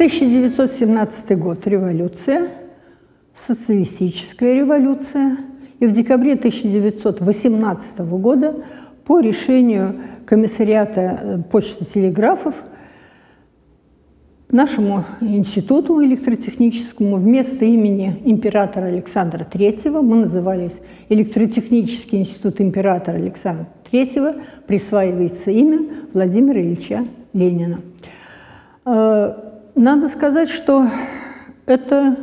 1917 год – революция, социалистическая революция. И в декабре 1918 года по решению комиссариата почты и телеграфов нашему институту электротехническому вместо имени императора Александра III, мы назывались Электротехнический институт императора Александра III, присваивается имя Владимира Ильича Ленина. Надо сказать, что это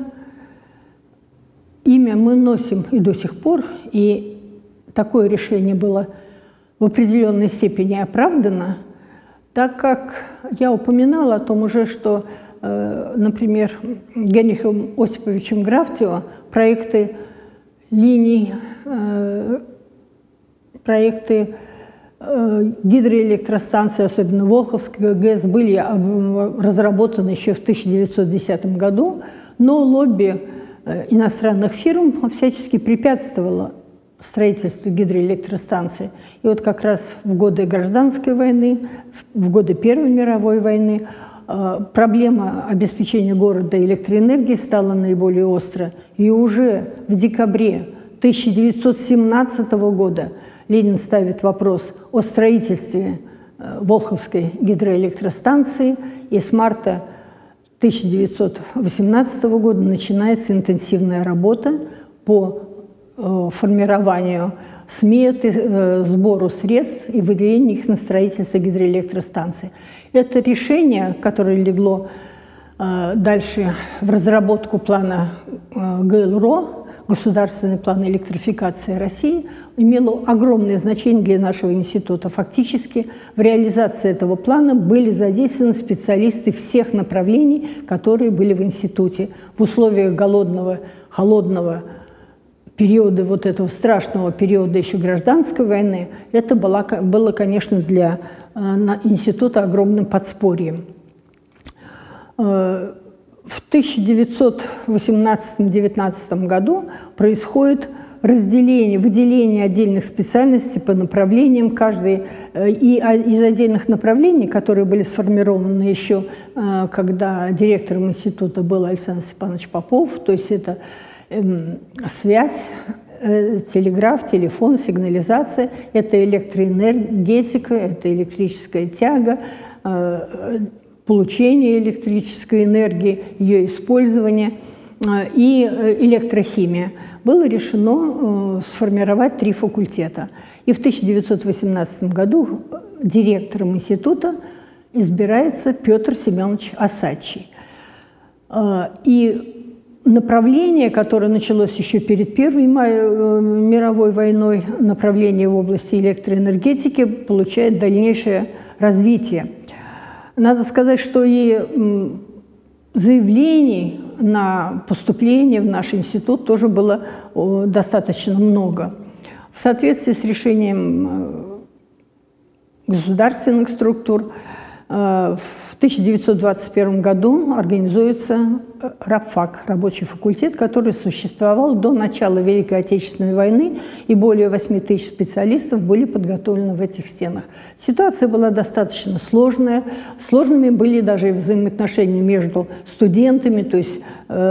имя мы носим и до сих пор, и такое решение было в определенной степени оправдано, так как я упоминала о том уже, что, например, Генрихом Осиповичем Графтио проекты линий, проекты гидроэлектростанции, особенно Волховской ГЭС, были разработаны еще в 1910 году, но лобби иностранных фирм всячески препятствовало строительству гидроэлектростанций. И вот как раз в годы Гражданской войны, в годы Первой мировой войны проблема обеспечения города электроэнергией стала наиболее острой. И уже в декабре 1917 года Ленин ставит вопрос о строительстве Волховской гидроэлектростанции, и с марта 1918 года начинается интенсивная работа по формированию сметы, сбору средств и выделению их на строительство гидроэлектростанции. Это решение, которое легло дальше в разработку плана ГЛРО, Государственный план электрификации России, имело огромное значение для нашего института. Фактически в реализации этого плана были задействованы специалисты всех направлений, которые были в институте. В условиях голодного, холодного периода, вот этого страшного периода еще гражданской войны, это было, конечно, для института огромным подспорьем. В 1918-19 году происходит выделение отдельных специальностей по направлениям. Каждый из отдельных направлений, которые были сформированы еще, когда директором института был Александр Степанович Попов, то есть это связь, телеграф, телефон, сигнализация, это электроэнергетика, это электрическая тяга, получение электрической энергии, ее использование и электрохимия. Было решено сформировать 3 факультета. И в 1918 году директором института избирается Петр Семенович Осадчий. И направление, которое началось еще перед Первой мировой войной, направление в области электроэнергетики, получает дальнейшее развитие. Надо сказать, что и заявлений на поступление в наш институт тоже было достаточно много. В соответствии с решением государственных структур в 1921 году организуется рабфак, рабочий факультет, который существовал до начала Великой Отечественной войны, и более 8 тысяч специалистов были подготовлены в этих стенах. Ситуация была достаточно сложная. Сложными были даже и взаимоотношения между студентами, то есть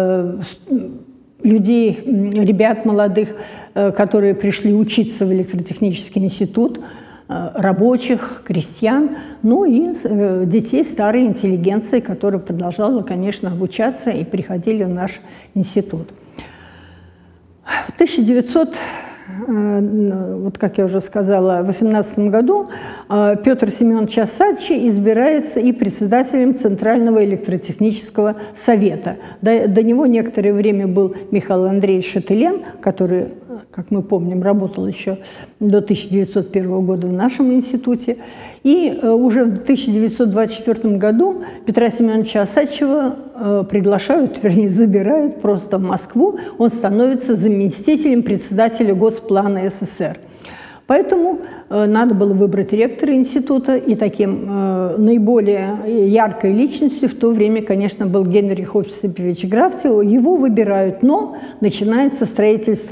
людей, ребят молодых, которые пришли учиться в электротехнический институт, рабочих, крестьян, ну и детей старой интеллигенции, которая продолжала, конечно, обучаться и приходили в наш институт. В 1900, вот как я уже сказала, в 18 году Петр Семенович Осадчий избирается и председателем Центрального электротехнического совета. До него некоторое время был Михаил Андреевич Шателен, который, как мы помним, работал еще до 1901 года в нашем институте. И уже в 1924 году Петра Семеновича Осадчего приглашают, вернее, забирают просто в Москву. Он становится заместителем председателя Госплана СССР. Поэтому надо было выбрать ректора института, и таким наиболее яркой личностью в то время, конечно, был Генрих Осипович Графтио. Его выбирают, но начинается строительство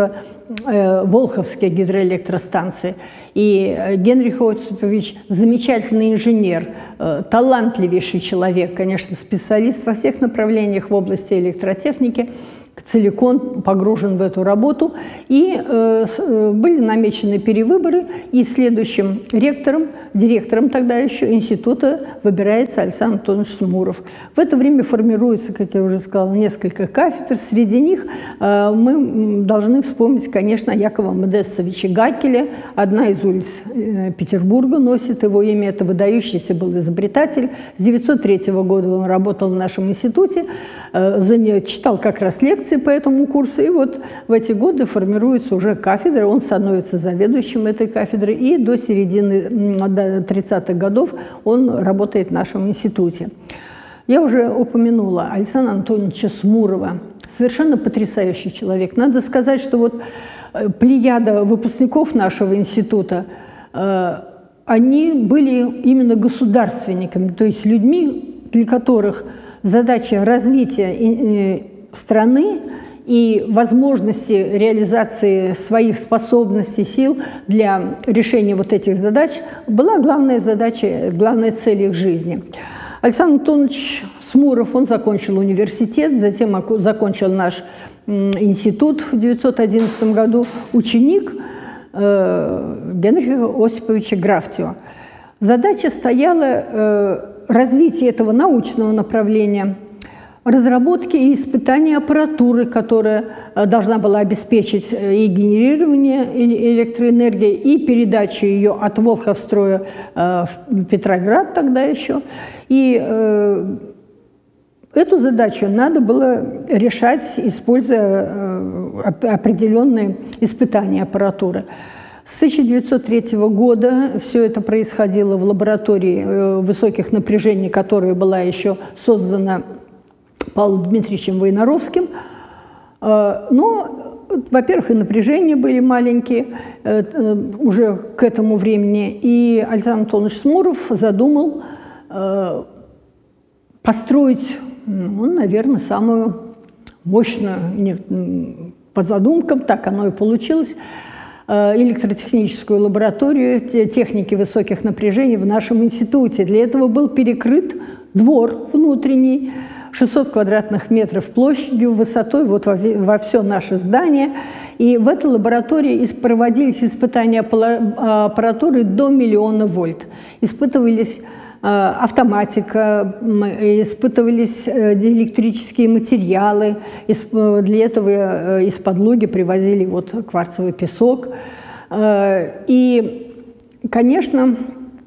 Волховские гидроэлектростанции. И Генрих Осипович замечательный инженер, талантливейший человек, конечно, специалист во всех направлениях в области электротехники, целиком погружен в эту работу. И были намечены перевыборы, и следующим ректором, директором тогда еще института выбирается Александр Антонович Смуров. В это время формируется, как я уже сказала, несколько кафедр. Среди них мы должны вспомнить, конечно, Якова Модестовича Гакеля. Одна из улиц Петербурга носит его имя. Это выдающийся был изобретатель. С 1903 года он работал в нашем институте, читал как раз лекции по этому курсу. И вот в эти годы формируется уже кафедра. Он становится заведующим этой кафедры. И до середины 30-х годов он работает в нашем институте. Я уже упомянула Александра Антоновича Смурова. Совершенно потрясающий человек. Надо сказать, что вот плеяда выпускников нашего института, они были именно государственниками, то есть людьми, для которых задача развития страны и возможности реализации своих способностей, сил для решения вот этих задач была главная задача, главная цель их жизни. Александр Антонович Смуров, он закончил университет, затем закончил наш институт в 1911 году, ученик Генриха Осиповича Графтио. Задача стояла развитие этого научного направления, разработки и испытания аппаратуры, которая должна была обеспечить и генерирование электроэнергии, и передачу ее от Волховстроя в Петроград тогда еще. И эту задачу надо было решать, используя определенные испытания аппаратуры. С 1903 года все это происходило в лаборатории высоких напряжений, которая была еще создана Павлом Дмитриевичем Войнаровским. Но, во-первых, и напряжения были маленькие уже к этому времени. И Александр Антонович Смуров задумал построить, наверное, самую мощную, по задумкам, так оно и получилось, электротехническую лабораторию техники высоких напряжений в нашем институте. Для этого был перекрыт двор внутренний, 600 квадратных метров площадью, высотой вот во все наше здание. И в этой лаборатории проводились испытания аппаратуры до 1 миллиона вольт. Испытывались автоматика, испытывались электрические материалы. Для этого из подлоги привозили вот кварцевый песок. И, конечно,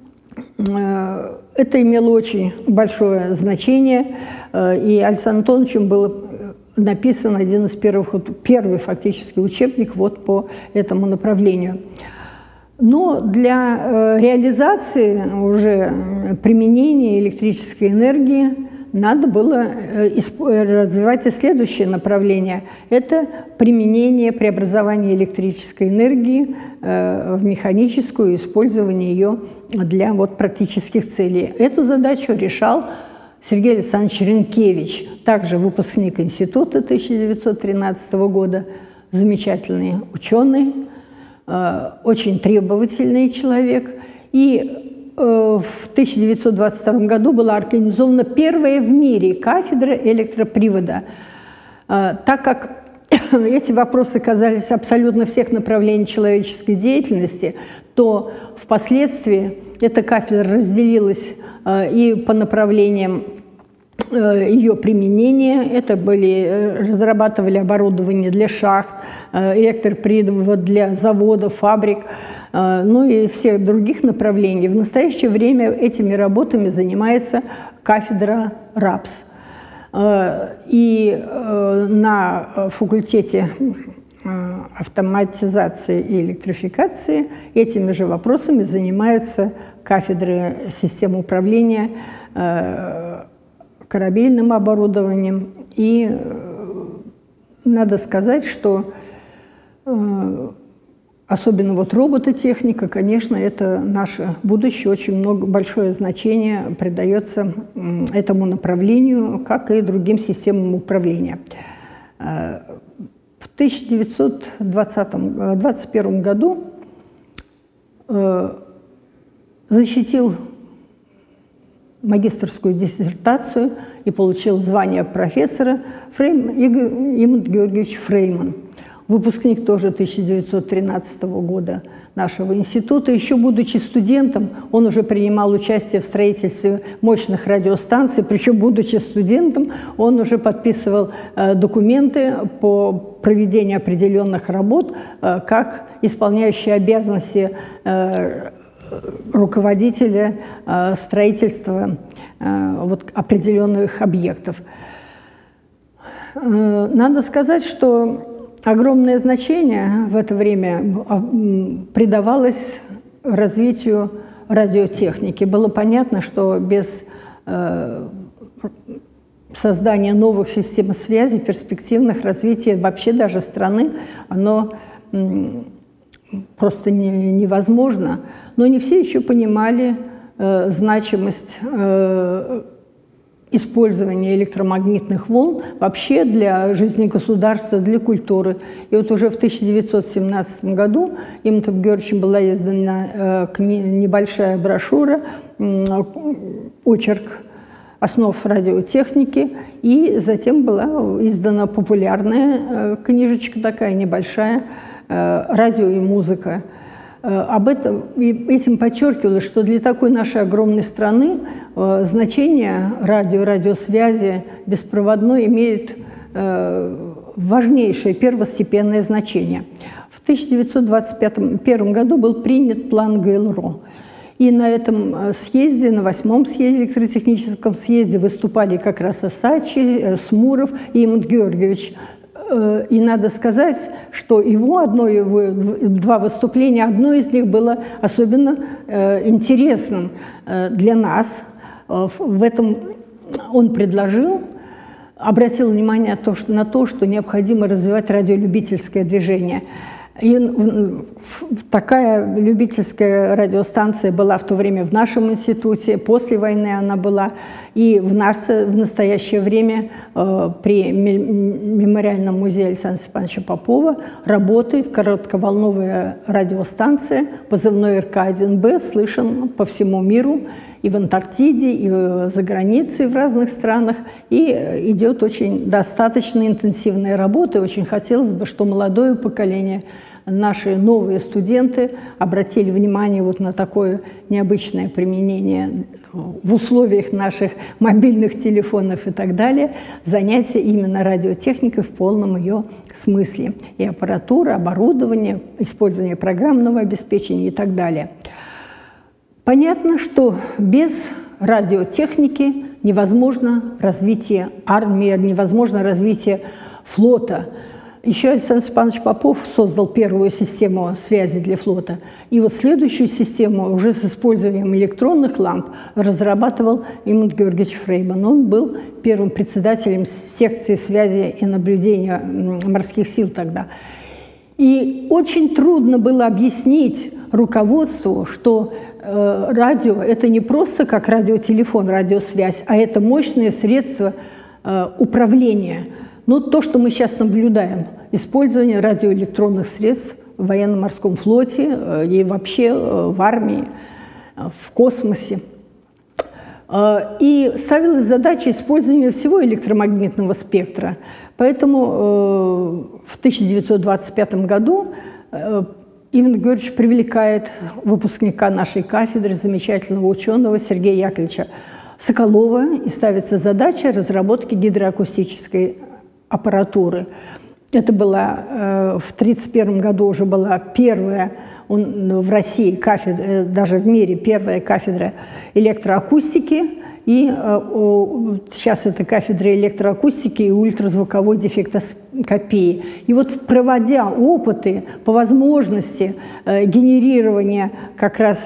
это имело очень большое значение, и Александром Антоновичем был написан один из первый фактически учебник вот по этому направлению. Но для реализации уже применения электрической энергии надо было развивать и следующее направление. Это применение, преобразование электрической энергии в механическую, использование ее для вот практических целей. Эту задачу решал Сергей Александрович Ренкевич, также выпускник института 1913 года, замечательный ученый, очень требовательный человек. И в 1922 году была организована первая в мире кафедра электропривода. Так как эти вопросы касались абсолютно всех направлений человеческой деятельности, то впоследствии эта кафедра разделилась и по направлениям ее применения. Это разрабатывали оборудование для шахт, электропривод для заводов, фабрик, ну и всех других направлений. В настоящее время этими работами занимается кафедра РАПС. И на факультете автоматизации и электрификации этими же вопросами занимаются кафедры систем управления корабельным оборудованием. И надо сказать, что особенно вот робототехника, конечно, это наше будущее, очень большое значение придается этому направлению, как и другим системам управления. В 1921 году защитил магистерскую диссертацию и получил звание профессора Имант Георгиевич Фрейман. Выпускник тоже 1913 года нашего института. Еще будучи студентом, он уже принимал участие в строительстве мощных радиостанций, причем, будучи студентом, он уже подписывал документы по проведению определенных работ, как исполняющий обязанности руководителя строительства определенных объектов. Надо сказать, что огромное значение в это время придавалось развитию радиотехники. Было понятно, что без создания новых систем связи, перспективных развития вообще даже страны, оно просто невозможно. Но не все еще понимали значимость использования электромагнитных волн вообще для жизни государства, для культуры. И вот уже в 1917 году Имантом Георгиевичем была издана небольшая брошюра, очерк основ радиотехники, и затем была издана популярная книжечка такая небольшая «Радио и музыка». Этим подчеркивалось, что для такой нашей огромной страны значение радиосвязи беспроводной имеет важнейшее, первостепенное значение. В 1921 году был принят план ГЛРО. И на этом съезде, на 8-м съезде, электротехническом съезде, выступали как раз Осадчий, Смуров и Имант Георгиевич. И надо сказать, что его два выступления, одно из них было особенно интересным для нас. В этом он предложил, обратил внимание на то, что необходимо развивать радиолюбительское движение. И такая любительская радиостанция была в то время в нашем институте, после войны она была, и в настоящее время при мемориальном музее Александра Степановича Попова работает коротковолновая радиостанция, позывной РК-1Б, слышен по всему миру, и в Антарктиде, и за границей в разных странах, и идет очень достаточно интенсивная работа. И очень хотелось бы, что молодое поколение, наши новые студенты обратили внимание вот на такое необычное применение в условиях наших мобильных телефонов и так далее, занятия именно радиотехникой в полном ее смысле. И аппаратура, оборудование, использование программного обеспечения и так далее. Понятно, что без радиотехники невозможно развитие армии, невозможно развитие флота. Еще Александр Степанович Попов создал первую систему связи для флота. И вот следующую систему уже с использованием электронных ламп разрабатывал Имант Георгиевич Фрейман. Он был первым председателем секции связи и наблюдения морских сил тогда. И очень трудно было объяснить руководству, что радио – это не просто как радиотелефон, радиосвязь, а это мощное средство управления. Но то, что мы сейчас наблюдаем, использование радиоэлектронных средств в военно-морском флоте и вообще в армии, в космосе. И ставилась задача использования всего электромагнитного спектра. Поэтому в 1925 году Имант Георгиевич привлекает выпускника нашей кафедры, замечательного ученого Сергея Яковлевича Соколова, и ставится задача разработки гидроакустической аппаратуры. Это была в 1931 году уже была первая в России кафедра, даже в мире первая кафедра электроакустики. И сейчас это кафедра электроакустики и ультразвуковой дефектоскопии. И вот проводя опыты по возможности генерирования как раз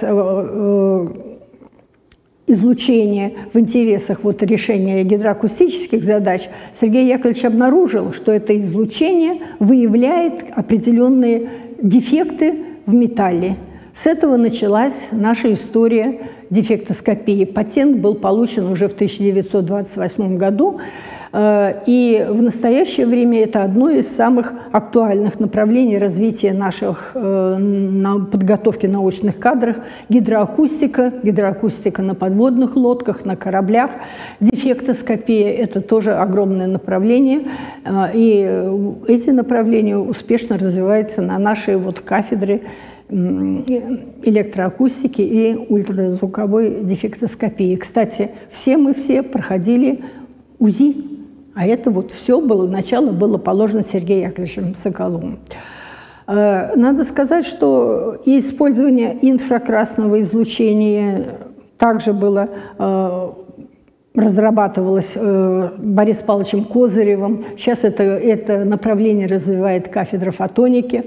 излучения в интересах решения гидроакустических задач, Сергей Яковлевич обнаружил, что это излучение выявляет определенные дефекты в металле. С этого началась наша история дефектоскопии. Патент был получен уже в 1928 году. И в настоящее время это одно из самых актуальных направлений развития наших подготовки научных кадров. Гидроакустика на подводных лодках, на кораблях. Дефектоскопия – это тоже огромное направление. И эти направления успешно развиваются на нашей кафедре электроакустики и ультразвуковой дефектоскопии. Кстати, все мы проходили УЗИ. А это все начало было положено Сергеем Яковлевичем Соколовым. Надо сказать, что и использование инфракрасного излучения также было, разрабатывалось Борисом Павловичем Козыревым. Сейчас это направление развивает кафедра фотоники.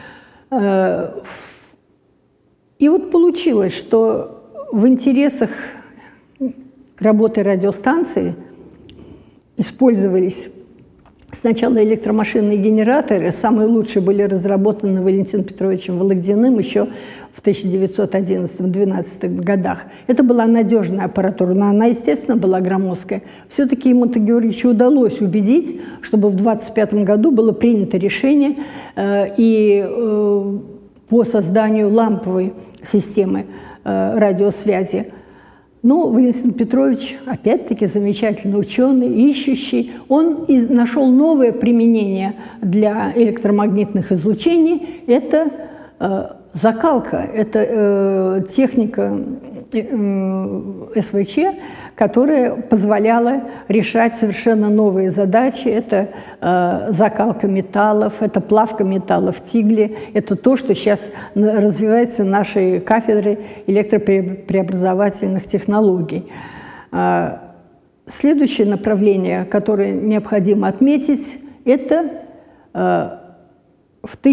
И получилось, что в интересах работы радиостанции использовались сначала электромашинные генераторы. Самые лучшие были разработаны Валентином Петровичем Вологдиным еще в 1911-12 годах. Это была надежная аппаратура, но она, естественно, была громоздкая. Все-таки Емонту Георгиевичу удалось убедить, чтобы в 1925 году было принято решение по созданию ламповой системы радиосвязи. Но Валентин Петрович, опять-таки, замечательный ученый, ищущий, он нашел новое применение для электромагнитных излучений. Это закалка, это техника СВЧ, которая позволяла решать совершенно новые задачи. Это закалка металлов, это плавка металлов в тигле. Это то, что сейчас развивается в нашей кафедре электропреобразовательных технологий. Следующее направление, которое необходимо отметить, это в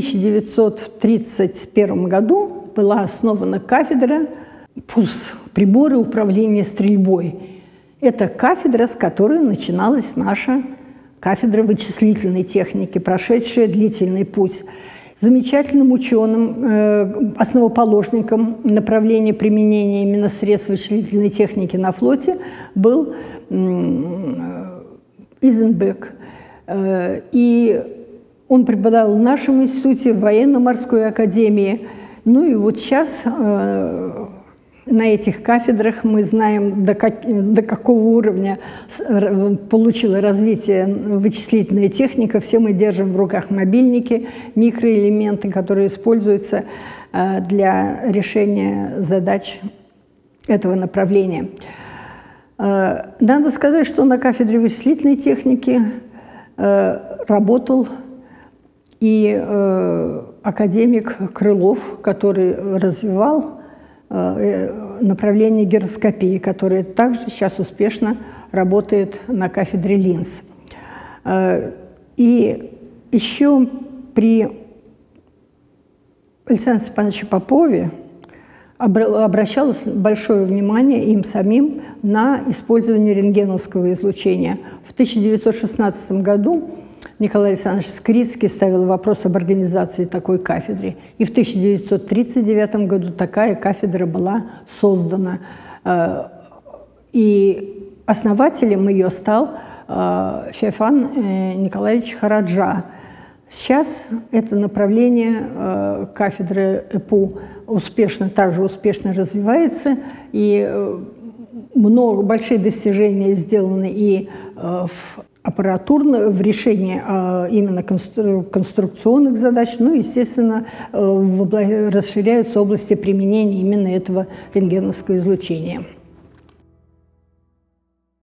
1931 году была основана кафедра ПУС – приборы управления стрельбой. Это кафедра, с которой начиналась наша кафедра вычислительной техники, прошедшая длительный путь. Замечательным ученым, основоположником направления применения именно средств вычислительной техники на флоте был Изенбек. И он преподавал в нашем институте, в военно-морской академии. Ну и сейчас на этих кафедрах мы знаем, до какого уровня получила развитие вычислительная техника. Все мы держим в руках мобильники, микроэлементы, которые используются для решения задач этого направления. Надо сказать, что на кафедре вычислительной техники работал и академик Крылов, который развивал направление гироскопии, которое также сейчас успешно работает на кафедре линз. И еще при Александре Степановиче Попове обращалось большое внимание им самим на использование рентгеновского излучения. В 1916 году Николай Александрович Скрицкий ставил вопрос об организации такой кафедры. И в 1939 году такая кафедра была создана. И основателем ее стал Феофан Николаевич Хараджа. Сейчас это направление кафедры ЭПУ также успешно развивается, и большие достижения сделаны и в в решении именно конструкционных задач, ну, естественно, расширяются области применения именно этого рентгеновского излучения.